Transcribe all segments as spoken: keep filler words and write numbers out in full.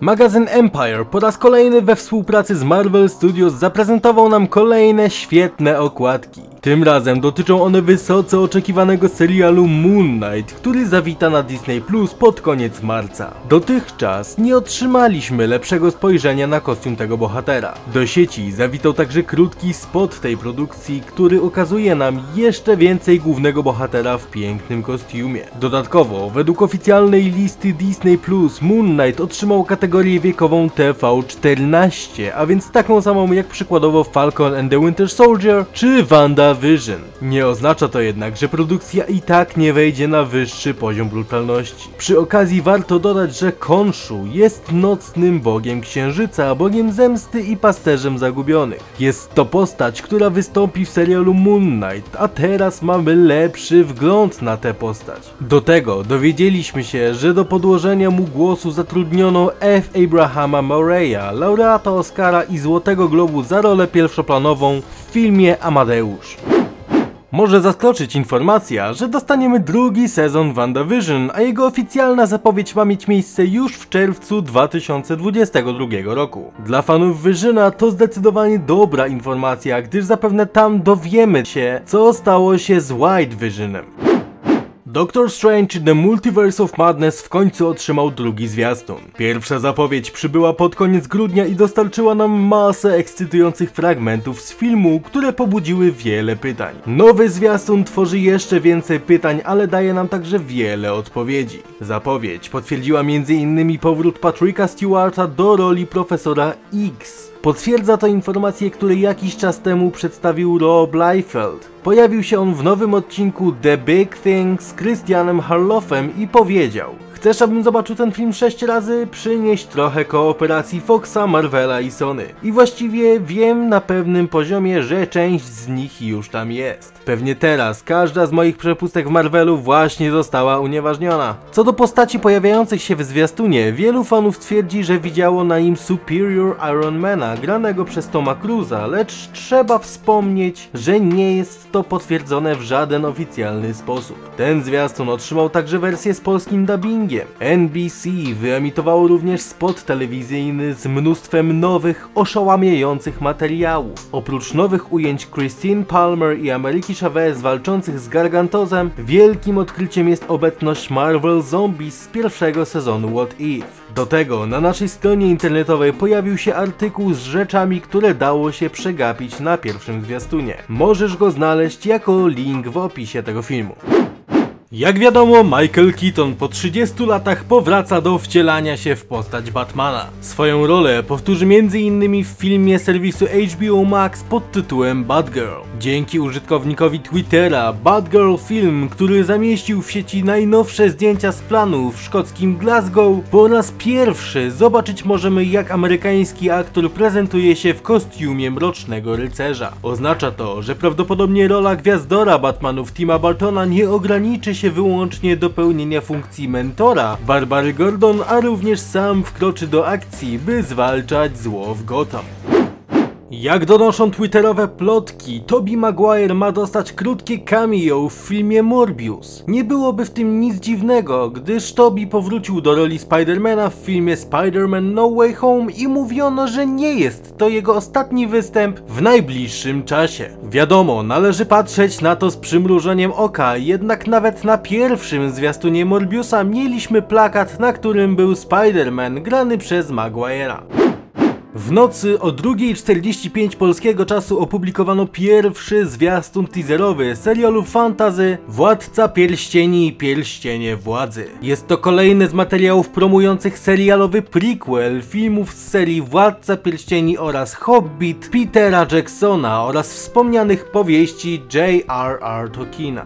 Magazyn Empire po raz kolejny we współpracy z Marvel Studios zaprezentował nam kolejne świetne okładki. Tym razem dotyczą one wysoce oczekiwanego serialu Moon Knight, który zawita na Disney Plus pod koniec marca. Dotychczas nie otrzymaliśmy lepszego spojrzenia na kostium tego bohatera. Do sieci zawitał także krótki spot tej produkcji, który okazuje nam jeszcze więcej głównego bohatera w pięknym kostiumie. Dodatkowo, według oficjalnej listy Disney Plus, Moon Knight otrzymał kategorię wiekową T V czternaście, a więc taką samą jak przykładowo Falcon and the Winter Soldier czy WandaVision. Nie oznacza to jednak, że produkcja i tak nie wejdzie na wyższy poziom brutalności. Przy okazji warto dodać, że Khonshu jest nocnym bogiem księżyca, bogiem zemsty i pasterzem zagubionych. Jest to postać, która wystąpi w serialu Moon Knight, a teraz mamy lepszy wgląd na tę postać. Do tego dowiedzieliśmy się, że do podłożenia mu głosu zatrudniono F. Abrahama Moreya, laureata Oscara i Złotego Globu za rolę pierwszoplanową w filmie Amadeusz. Może zaskoczyć informacja, że dostaniemy drugi sezon WandaVision, a jego oficjalna zapowiedź ma mieć miejsce już w czerwcu dwa tysiące dwudziestego drugiego roku. Dla fanów Visiona to zdecydowanie dobra informacja, gdyż zapewne tam dowiemy się, co stało się z White Visionem. Doctor Strange The Multiverse of Madness w końcu otrzymał drugi zwiastun. Pierwsza zapowiedź przybyła pod koniec grudnia i dostarczyła nam masę ekscytujących fragmentów z filmu, które pobudziły wiele pytań. Nowy zwiastun tworzy jeszcze więcej pytań, ale daje nam także wiele odpowiedzi. Zapowiedź potwierdziła między innymi powrót Patricka Stewarta do roli Profesora X. Potwierdza to informacje, które jakiś czas temu przedstawił Rob Liefeld. Pojawił się on w nowym odcinku The Big Thing z Christianem Harloffem i powiedział: chcesz, abym zobaczył ten film sześć razy? Przynieś trochę kooperacji Foxa, Marvela i Sony. I właściwie wiem na pewnym poziomie, że część z nich już tam jest. Pewnie teraz każda z moich przepustek w Marvelu właśnie została unieważniona. Co do postaci pojawiających się w zwiastunie, wielu fanów twierdzi, że widziało na nim Superior Ironmana, granego przez Toma Cruise'a, lecz trzeba wspomnieć, że nie jest to potwierdzone w żaden oficjalny sposób. Ten zwiastun otrzymał także wersję z polskim dubbingiem. N B C wyemitowało również spot telewizyjny z mnóstwem nowych, oszałamiających materiałów. Oprócz nowych ujęć Christine Palmer i Ameryki Chavez walczących z Gargantozem, wielkim odkryciem jest obecność Marvel Zombies z pierwszego sezonu What If. Do tego na naszej stronie internetowej pojawił się artykuł z rzeczami, które dało się przegapić na pierwszym zwiastunie. Możesz go znaleźć jako link w opisie tego filmu. Jak wiadomo, Michael Keaton po trzydziestu latach powraca do wcielania się w postać Batmana. Swoją rolę powtórzy między innymi w filmie serwisu H B O Max pod tytułem Batgirl. Dzięki użytkownikowi Twittera, Batgirl Film, który zamieścił w sieci najnowsze zdjęcia z planu w szkockim Glasgow, po raz pierwszy zobaczyć możemy, jak amerykański aktor prezentuje się w kostiumie Mrocznego Rycerza. Oznacza to, że prawdopodobnie rola gwiazdora Batmanów Tima Burtona nie ograniczy się wyłącznie do pełnienia funkcji mentora Barbary Gordon, a również sam wkroczy do akcji, by zwalczać zło w Gotham. Jak donoszą twitterowe plotki, Tobey Maguire ma dostać krótkie cameo w filmie Morbius. Nie byłoby w tym nic dziwnego, gdyż Tobey powrócił do roli Spidermana w filmie Spider-Man No Way Home i mówiono, że nie jest to jego ostatni występ w najbliższym czasie. Wiadomo, należy patrzeć na to z przymrużeniem oka, jednak nawet na pierwszym zwiastunie Morbiusa mieliśmy plakat, na którym był Spider-Man grany przez Maguire'a. W nocy o drugiej czterdzieści pięć polskiego czasu opublikowano pierwszy zwiastun teaserowy serialu fantasy Władca Pierścieni i Pierścienie Władzy. Jest to kolejny z materiałów promujących serialowy prequel filmów z serii Władca Pierścieni oraz Hobbit Petera Jacksona oraz wspomnianych powieści J R R Tolkiena.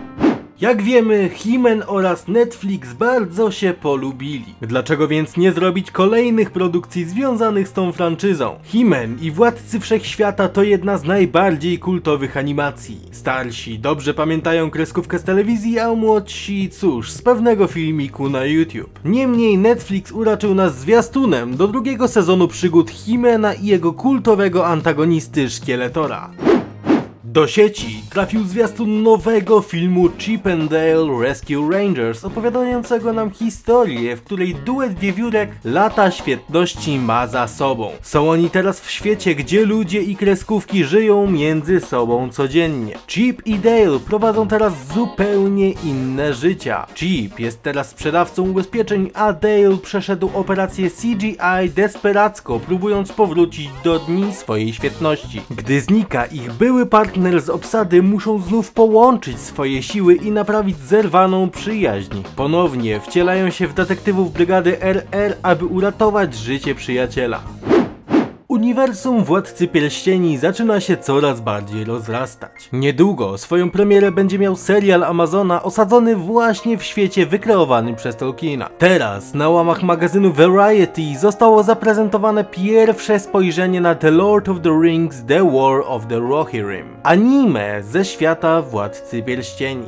Jak wiemy, He-Man oraz Netflix bardzo się polubili. Dlaczego więc nie zrobić kolejnych produkcji związanych z tą franczyzą? He-Man i Władcy Wszechświata to jedna z najbardziej kultowych animacji. Starsi dobrze pamiętają kreskówkę z telewizji, a młodsi cóż, z pewnego filmiku na YouTube. Niemniej Netflix uraczył nas zwiastunem do drugiego sezonu przygód He-Mana i jego kultowego antagonisty Szkieletora. Do sieci trafił zwiastun nowego filmu Chip and Dale Rescue Rangers, opowiadającego nam historię, w której duet wiewiórek lata świetności ma za sobą. Są oni teraz w świecie, gdzie ludzie i kreskówki żyją między sobą codziennie. Chip i Dale prowadzą teraz zupełnie inne życia. Chip jest teraz sprzedawcą ubezpieczeń, a Dale przeszedł operację C G I desperacko, próbując powrócić do dni swojej świetności. Gdy znika ich były partner z obsady, muszą znów połączyć swoje siły i naprawić zerwaną przyjaźń. Ponownie wcielają się w detektywów brygady R R, aby uratować życie przyjaciela. Uniwersum Władcy Pierścieni zaczyna się coraz bardziej rozrastać. Niedługo swoją premierę będzie miał serial Amazona osadzony właśnie w świecie wykreowanym przez Tolkiena. Teraz na łamach magazynu Variety zostało zaprezentowane pierwsze spojrzenie na The Lord of the Rings The War of the Rohirrim, anime ze świata Władcy Pierścieni.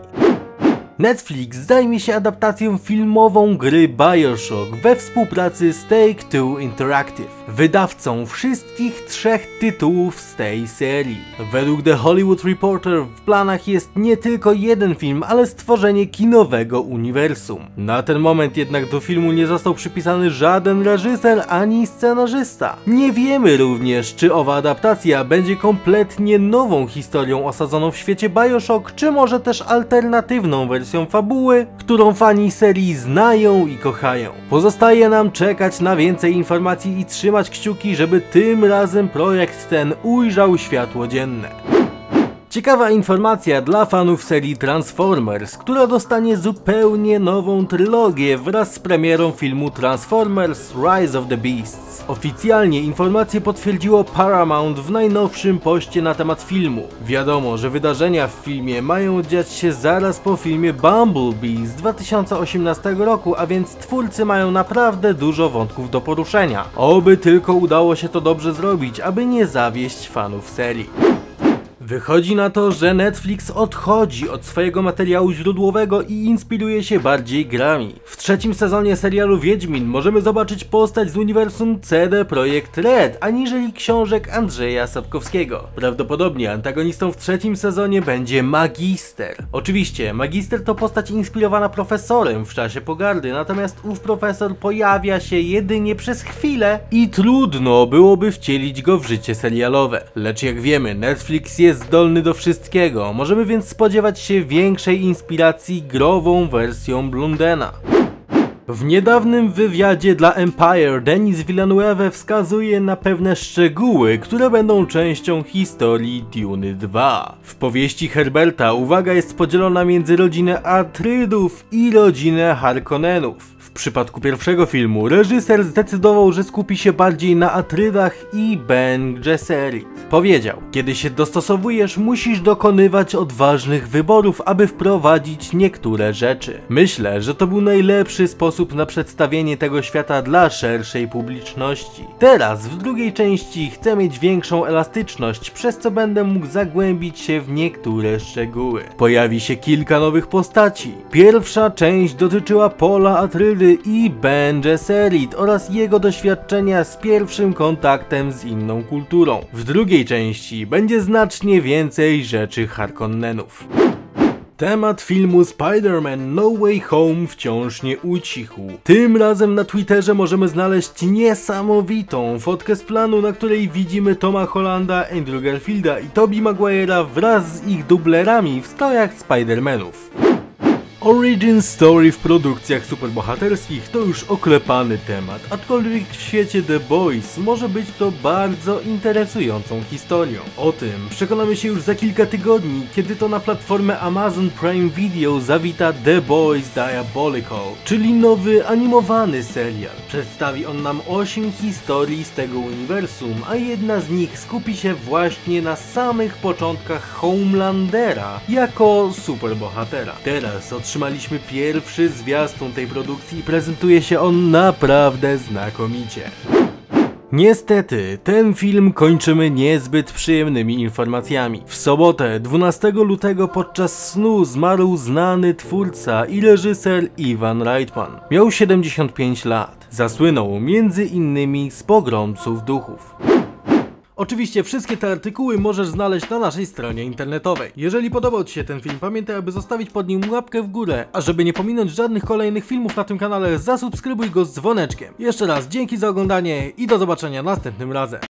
Netflix zajmie się adaptacją filmową gry BioShock we współpracy z Take-Two Interactive, wydawcą wszystkich trzech tytułów z tej serii. Według The Hollywood Reporter w planach jest nie tylko jeden film, ale stworzenie kinowego uniwersum. Na ten moment jednak do filmu nie został przypisany żaden reżyser ani scenarzysta. Nie wiemy również, czy owa adaptacja będzie kompletnie nową historią osadzoną w świecie BioShock, czy może też alternatywną wersją fabuły, którą fani serii znają i kochają. Pozostaje nam czekać na więcej informacji i trzymać kciuki, żeby tym razem projekt ten ujrzał światło dzienne. Ciekawa informacja dla fanów serii Transformers, która dostanie zupełnie nową trylogię wraz z premierą filmu Transformers Rise of the Beasts. Oficjalnie informację potwierdziło Paramount w najnowszym poście na temat filmu. Wiadomo, że wydarzenia w filmie mają dziać się zaraz po filmie Bumblebee z dwa tysiące osiemnastego roku, a więc twórcy mają naprawdę dużo wątków do poruszenia. Oby tylko udało się to dobrze zrobić, aby nie zawieść fanów serii. Wychodzi na to, że Netflix odchodzi od swojego materiału źródłowego i inspiruje się bardziej grami. W trzecim sezonie serialu Wiedźmin możemy zobaczyć postać z uniwersum C D Projekt Red, aniżeli książek Andrzeja Sapkowskiego. Prawdopodobnie antagonistą w trzecim sezonie będzie Magister. Oczywiście, Magister to postać inspirowana profesorem w czasie pogardy, natomiast ów profesor pojawia się jedynie przez chwilę i trudno byłoby wcielić go w życie serialowe. Lecz jak wiemy, Netflix jest zdolny do wszystkiego, możemy więc spodziewać się większej inspiracji grową wersją Blundena. W niedawnym wywiadzie dla Empire Denis Villeneuve wskazuje na pewne szczegóły, które będą częścią historii Duny dwa. W powieści Herberta uwaga jest podzielona między rodzinę Atrydów i rodzinę Harkonnenów. W przypadku pierwszego filmu reżyser zdecydował, że skupi się bardziej na Atrydach i Ben Gesserit. Powiedział: kiedy się dostosowujesz, musisz dokonywać odważnych wyborów, aby wprowadzić niektóre rzeczy. Myślę, że to był najlepszy sposób na przedstawienie tego świata dla szerszej publiczności. Teraz w drugiej części chcę mieć większą elastyczność, przez co będę mógł zagłębić się w niektóre szczegóły. Pojawi się kilka nowych postaci. Pierwsza część dotyczyła Paula Atrydy i Ben Gesserit oraz jego doświadczenia z pierwszym kontaktem z inną kulturą. W drugiej części będzie znacznie więcej rzeczy Harkonnenów. Temat filmu Spider-Man No Way Home wciąż nie ucichł. Tym razem na Twitterze możemy znaleźć niesamowitą fotkę z planu, na której widzimy Toma Hollanda, Andrew Garfielda i Tobey Maguire'a wraz z ich dublerami w strojach Spider-Manów. Origin story w produkcjach superbohaterskich to już oklepany temat, aczkolwiek w świecie The Boys może być to bardzo interesującą historią. O tym przekonamy się już za kilka tygodni, kiedy to na platformę Amazon Prime Video zawita The Boys Diabolical, czyli nowy animowany serial. Przedstawi on nam osiem historii z tego uniwersum, a jedna z nich skupi się właśnie na samych początkach Homelandera jako superbohatera. Teraz otrzymaliśmy pierwszy zwiastun tej produkcji i prezentuje się on naprawdę znakomicie. Niestety, ten film kończymy niezbyt przyjemnymi informacjami. W sobotę, dwunastego lutego podczas snu zmarł znany twórca i reżyser Ivan Reitman. Miał siedemdziesiąt pięć lat. Zasłynął między innymi z Pogromców Duchów. Oczywiście wszystkie te artykuły możesz znaleźć na naszej stronie internetowej. Jeżeli podobał Ci się ten film, pamiętaj, aby zostawić pod nim łapkę w górę, a żeby nie pominąć żadnych kolejnych filmów na tym kanale, zasubskrybuj go z dzwoneczkiem. Jeszcze raz dzięki za oglądanie i do zobaczenia następnym razem.